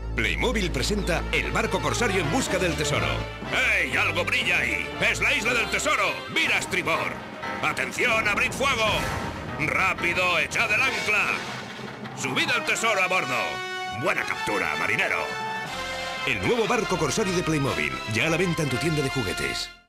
Playmobil presenta el barco corsario en busca del tesoro. ¡Ey! ¡Algo brilla ahí! ¡Es la isla del tesoro! ¡Mira a estribor! ¡Atención! ¡Abrid fuego! ¡Rápido! ¡Echad el ancla! ¡Subid el tesoro a bordo! ¡Buena captura, marinero! El nuevo barco corsario de Playmobil, ya a la venta en tu tienda de juguetes.